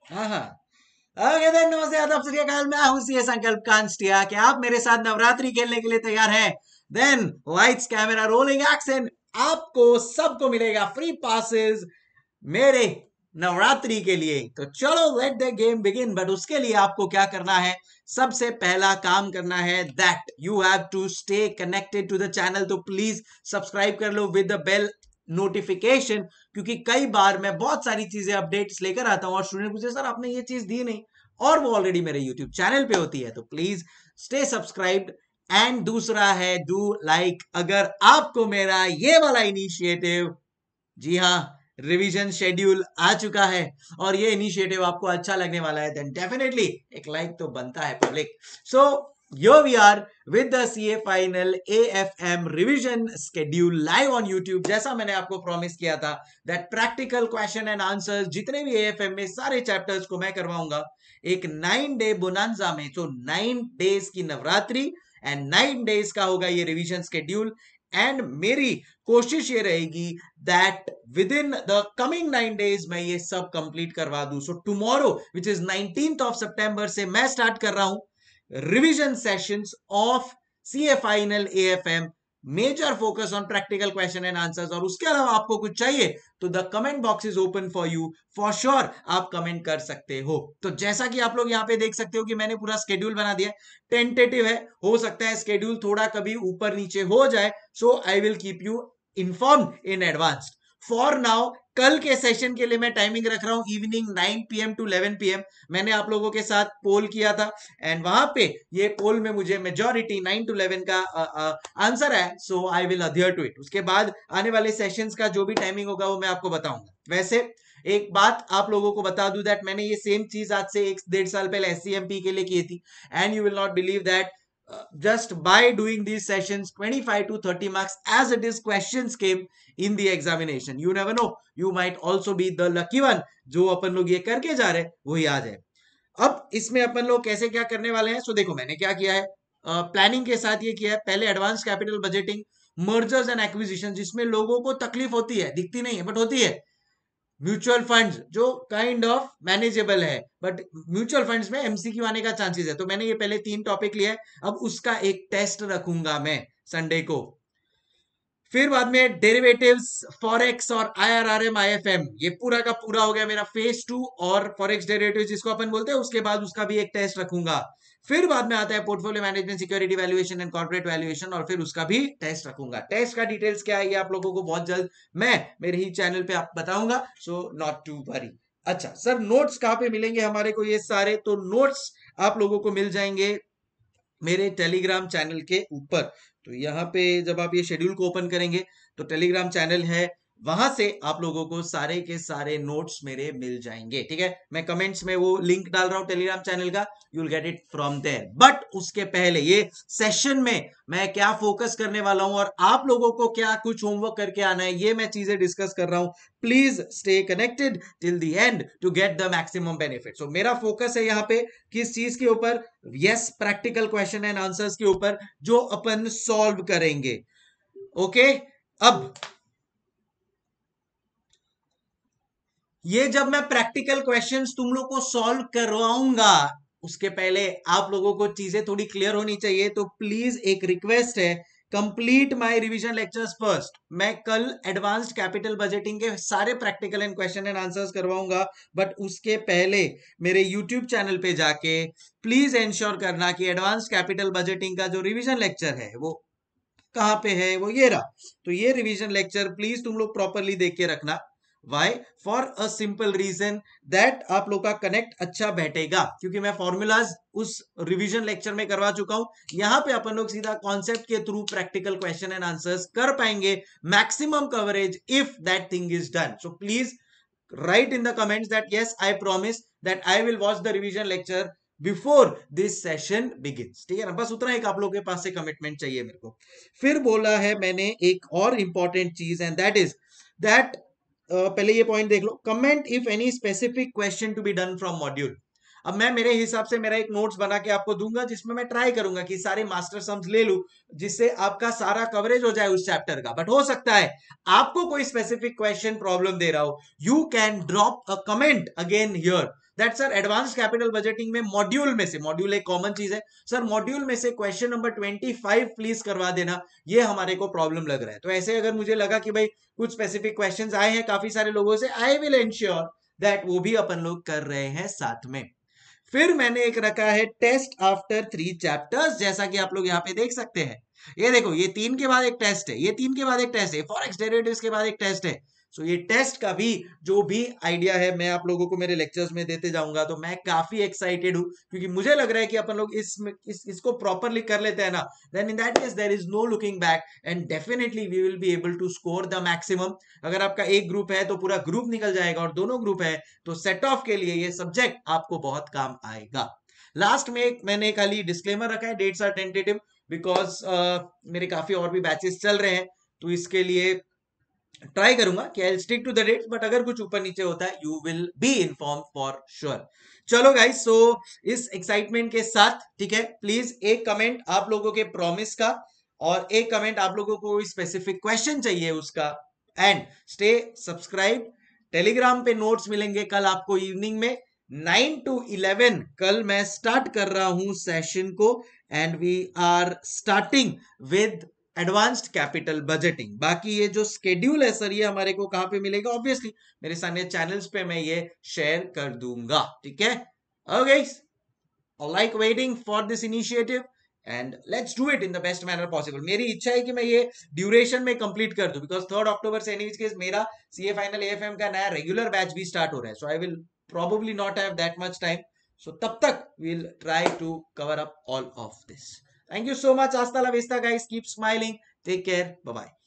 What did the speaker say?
हाँ हाँ। Okay then, नमस्ते आदाब सत श्री अकाल, मैं हूं सीए संकल्प कांस्टिया। क्या आप मेरे साथ नवरात्रि खेलने के लिए तैयार हैं? Then lights camera rolling action. आपको सबको मिलेगा फ्री पासेस मेरे नवरात्रि के लिए। तो चलो let the game begin. But उसके लिए आपको क्या करना है? सबसे पहला काम करना है that you have to stay connected to the channel. तो प्लीज सब्सक्राइब कर लो विद द बेल नोटिफिकेशन, क्योंकि कई बार मैं बहुत सारी चीजें अपडेट्स लेकर आता हूं और स्टूडेंट पूछे सर आपने ये चीज दी नहीं, और वो ऑलरेडी मेरे यूट्यूब चैनल पे होती है। तो प्लीज स्टे सब्सक्राइब्ड। एंड दूसरा है डू लाइक। अगर आपको मेरा ये वाला इनिशिएटिव, जी हाँ, रिवीजन शेड्यूल आ चुका है और ये इनिशिएटिव आपको अच्छा लगने वाला है, देन डेफिनेटली एक लाइक तो बनता है public. So yo we are with the CA final AFM revision schedule live on YouTube. जैसा मैंने आपको प्रॉमिस किया था that practical question and answers जितने भी एएफएम में सारे चैप्टर्स को मैं करवाऊंगा एक 9 डे बोनांजा में। तो 9 डेज की नवरात्रि एंड 9 डेज का होगा ये रिवीजन शेड्यूल। एंड मेरी कोशिश ये रहेगी that with in the coming 9 days मैं ये सब कंप्लीट करवा दूं। सो टुमारो विच इज 19 सितंबर से मैं स्टार्ट कर रहा हूं revision sessions of CA final AFM. Major focus on practical question and answers. और उसके अलावा आपको कुछ चाहिए तो the comment box is open for you, for sure आप कमेंट कर सकते हो। तो जैसा कि आप लोग यहाँ पे देख सकते हो कि मैंने पूरा स्केड्यूल बना दिया। टेंटेटिव है, हो सकता है स्केड्यूल थोड़ा कभी ऊपर नीचे हो जाए, so I will keep you informed in advance. For now कल के सेशन के लिए मैं टाइमिंग रख रहा हूं इवनिंग 9 PM to 11 PM। मैंने आप लोगों के साथ पोल किया था एंड वहां पे ये पोल में मुझे मेजॉरिटी 9 to 11 का आंसर है, so I will adhere to it. उसके बाद आने वाले सेशंस का जो भी टाइमिंग होगा वो मैं आपको बताऊंगा। वैसे एक बात आप लोगों को बता दूं दैट मैंने ये सेम चीज आज से 1-1.5 साल पहले एससीएमपी के लिए की थी। And you will not believe that just by doing these sessions 25 to 30 marks as it is questions came in the examination. You never know, you might also be the lucky one जो अपन लोग ये करके जा रहे हैं वही आ जाए। अब इसमें अपन लोग कैसे क्या करने वाले हैं, सो देखो मैंने क्या किया है, प्लानिंग के साथ ये किया है। पहले advance capital budgeting, mergers and acquisition, जिसमें लोगों को तकलीफ होती है, दिखती नहीं है बट होती है। म्यूचुअल फंड्स जो काइंड ऑफ मैनेजेबल है, बट म्यूचुअल फंड्स में एमसीक्यू आने का चांसेस है। तो मैंने ये पहले 3 टॉपिक लिया है, अब उसका एक टेस्ट रखूंगा मैं संडे को। फिर बाद में डेरिवेटिव्स, फॉरेक्स और आईआरआरएम आईएफएम, ये पूरा का पूरा हो गया मेरा फेज 2। और फॉरेक्स डेरिवेटिव्स जिसको अपन बोलते हैं, उसके बाद उसका भी एक टेस्ट रखूंगा। फिर बाद में आता है portfolio management, security valuation and corporate valuation, और फिर उसका भी टेस्ट रखूंगा। टेस्ट का डिटेल्स क्या है ये आप लोगों को बहुत जल्द मैं मेरे ही चैनल पे आप बताऊंगा, सो नॉट टू वरी। अच्छा सर, नोट्स कहाँ पे मिलेंगे हमारे को? ये सारे तो नोट्स आप लोगों को मिल जाएंगे मेरे टेलीग्राम चैनल के ऊपर। तो यहाँ पे जब आप ये शेड्यूल को ओपन करेंगे तो टेलीग्राम चैनल है, वहां से आप लोगों को सारे के सारे नोट्स मेरे मिल जाएंगे। ठीक है, मैं कमेंट्स में वो लिंक डाल रहा हूं टेलीग्राम चैनल का, you will get it from there. But उसके पहले ये सेशन में मैं क्या फोकस करने वाला हूं और आप लोगों को क्या कुछ होमवर्क करके आना है, ये मैं चीजें डिस्कस कर रहा हूं। Please stay connected till the end to get the maximum benefit. So मेरा फोकस है यहाँ पे किस चीज के ऊपर? Yes, practical question and answers के ऊपर जो अपन सॉल्व करेंगे। ओके, अब ये जब मैं प्रैक्टिकल क्वेश्चंस तुम लोग को सॉल्व करवाऊंगा, उसके पहले आप लोगों को चीजें थोड़ी क्लियर होनी चाहिए। तो प्लीज एक रिक्वेस्ट है, complete my revision lectures first. मैं कल एडवांस्ड कैपिटल बजटिंग के सारे practical and question and answers करवाऊंगा, बट उसके पहले मेरे यूट्यूब चैनल पे जाके प्लीज एंश्योर करना कि एडवांस्ड कैपिटल बजटिंग का जो रिवीजन लेक्चर है वो कहाँ पे है, वो ये रहा। तो ये रिवीजन लेक्चर प्लीज तुम लोग प्रॉपरली देख के रखना। Why? For a simple reason that आप लोग का कनेक्ट अच्छा बैठेगा, क्योंकि मैं फॉर्मूलाज उस रिवीजन लेक्चर में करवा चुका हूं। यहां पे अपन लोग सीधा कॉन्सेप्ट के through practical question and answers कर पाएंगे, maximum coverage if that thing is done. So please write in the comments that yes, I promise that I will watch the revision lecture before this session begins. ठीक है ना, बस उतना एक आप लोगों के पास से कमिटमेंट चाहिए मेरे को। फिर बोला है मैंने एक और इंपॉर्टेंट चीज, एंड दैट इज दैट पहले ये पॉइंट देख लो, comment if any specific question to be done from module. अब मैं मेरे हिसाब से मेरा एक नोट्स बना के आपको दूंगा, जिसमें मैं ट्राई करूंगा कि सारे मास्टर सम्स ले लूं, जिससे आपका सारा कवरेज हो जाए उस चैप्टर का। बट हो सकता है आपको कोई स्पेसिफिक क्वेश्चन प्रॉब्लम दे रहा हो, you can drop a comment again here, that sir advance capital budgeting में मॉड्यूल में से, मॉड्यूल एक कॉमन चीज है सर, मॉड्यूल में से क्वेश्चन नंबर 25 प्लीज करवा देना, ये हमारे को प्रॉब्लम लग रहा है। तो ऐसे अगर मुझे लगा कि भाई कुछ स्पेसिफिक क्वेश्चंस आए हैं काफी सारे लोगों से, आई विल एंश्योर दैट वो भी अपन लोग कर रहे हैं साथ में। फिर मैंने एक रखा है टेस्ट आफ्टर 3 चैप्टर्स, जैसा कि आप लोग यहाँ पे देख सकते हैं। ये देखो, ये 3 के बाद एक टेस्ट है, ये 3 के बाद एक टेस्ट है, फॉरेक्स डेरिवेटिव्स के बाद एक टेस्ट है। सो ये टेस्ट का भी जो भी आइडिया है मैं आप लोगों को मेरे लेक्चर्स में देते जाऊंगा। तो मैं काफी एक्साइटेड हूँ, क्योंकि मुझे लग रहा है कि अपन लोग इसको प्रॉपरली कर लेते हैं ना, then in that case there is no looking back and definitely we will be able to score the maximum. अगर आपका एक ग्रुप है तो पूरा ग्रुप निकल जाएगा, और दोनों ग्रुप है तो सेट ऑफ के लिए ये सब्जेक्ट आपको बहुत काम आएगा। लास्ट में मैंने खाली डिस्क्लेमर रखा है, डेट्स आर टेंटेटिव बिकॉज मेरे काफी और भी बैचेस चल रहे हैं, तो इसके लिए ट्राई करूंगा कि I stick to the dates, but अगर कुछ ऊपर नीचे होता है you will be inform for sure. चलो गाइस, सो इस एक्साइटमेंट के साथ ठीक है, प्लीज एक कमेंट आप लोगों के प्रॉमिस का, और एक कमेंट आप लोगों को स्पेसिफिक क्वेश्चन चाहिए उसका, एंड स्टे सब्सक्राइब। टेलीग्राम पे नोट्स मिलेंगे कल आपको इवनिंग में 9 to 11। कल मैं स्टार्ट कर रहा हूं सेशन को, and we are starting with advanced capital budgeting. बाकी ये जो स्केड्यूल है सर, ये हमारे को कहां पे मिलेगा, ऑब्वियसली मेरे सामने चैनल्स पे मैं ये शेयर कर दूंगा, ठीक है। Okay, like waiting for this initiative and let's do it in the best manner possible. मेरी इच्छा है कि मैं ये ड्यूरेशन में कंप्लीट कर दूं, बिकॉज 3 अक्टूबर से एनी केस मेरा सीए फाइनल एएफएम का नया रेगुलर बैच भी स्टार्ट हो रहा है। So I will probably not have that much time, so tab tak we'll try to cover up all of this. Thank you so much, hasta la vista guys, keep smiling, take care, bye bye.